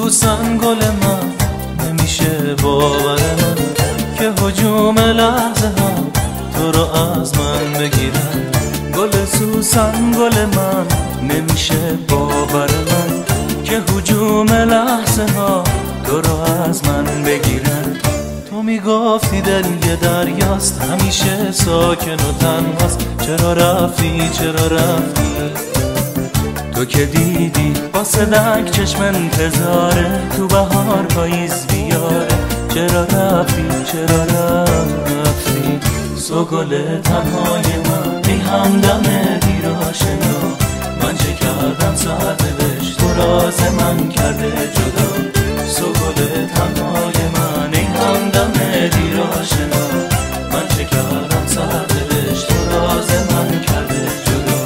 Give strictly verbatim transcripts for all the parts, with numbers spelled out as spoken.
سوسن گل من نمیشه باور من که هجوم لحظه ها تو رو از من بگیرن. گل سوسن گل من نمیشه باور من که هجوم لحظه ها تو رو از من بگیرن. تو میگفتی دل یه دریاست همیشه ساکن و تنهاست، چرا رفتی چرا رفتی؟ تو که دیدی با صدک چشم انتظاره تو بهار پاییز بیاره، چرا رفتی چرا رفتی؟ سو گل تنهای من ای همدم دیر آشنا، من چه کردم ساعت بهش تو راز من کرده جدا. سو گل تنهای من ای همدم دیر آشنا، من چه کردم ساعت بهش تو راز من کرده جدا.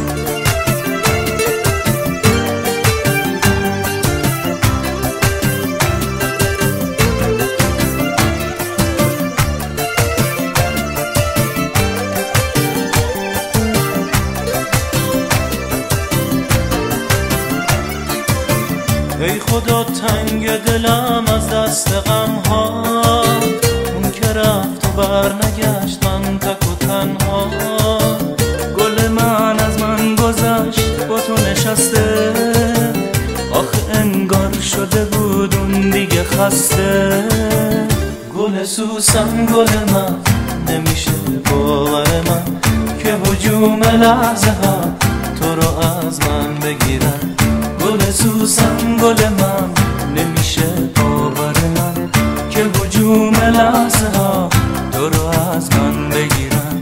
ای خدا تنگ دلم از دست غم ها، اون که رفت و بر نگشت من تک و تنها. گل من از من گذشت با تو نشسته، آخه انگار شده بود اون دیگه خسته. گل سوسن گل من نمیشه باور من که هجوم لحظه ها تو رو از من بگیرن. گل سوسن گل من نمیشه باور من که هجوم لحظه ها تو رو از من بگیرن.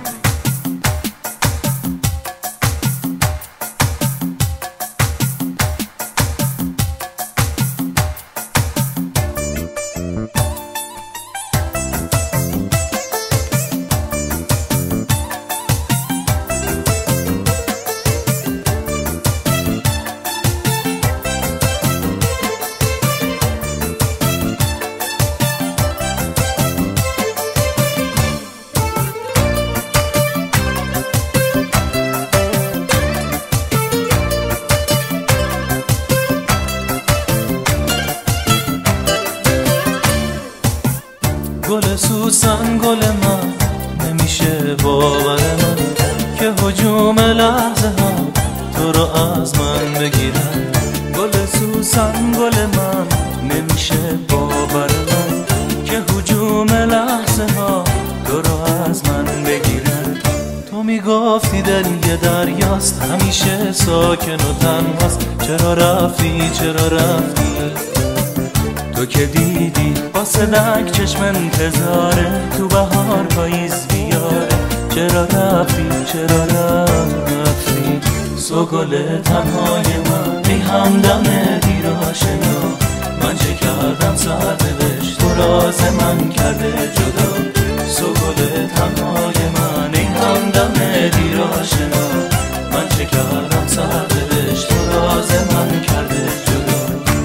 گل سوسن گل من نمیشه باور من که هجوم لحظه ها تو رو از من بگیرن. گل سوسن گل من نمیشه باور من که هجوم لحظه ها تو رو از من بگیرن. تو میگفتی دل یه دریاست همیشه ساکن و تنهاست، چرا رفتی چرا رفتی؟ تو که دیدی با صدک چشم انتظاره تو بهار پاییز بیاره، چرا رفتی چرا رفتی؟ سو گل تنهای من ای همدم دیر آشنا، من چه کردم ساعت بهش تو راز من کرده جدا. سو گل تنهای من ای همدم دیر آشنا، من چه کردم ساعت بهش تو راز من کرده جدا.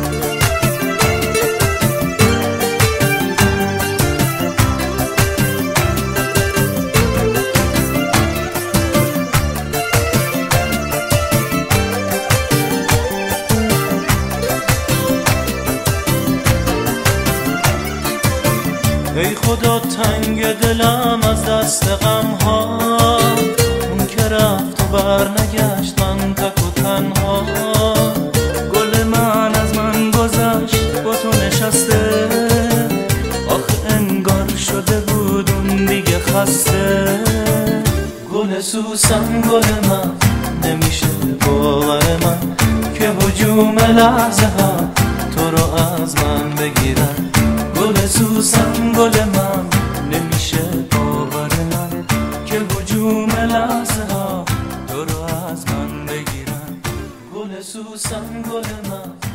ای خدا تنگ دلم از دست غم ها، اون که رفت و بر نگشت من تک و تنها. گل من از من گذشت با تو نشسته، آخه انگار شده بود اون دیگه خسته. گل سوسن گل من نمیشه باور من که هجوم لحظه ها تو رو از من بگیرن. گل سوسن گل من نمیشه باور من که هجوم لحظه ها تو رو از من بگیرن. گل سوسن گل من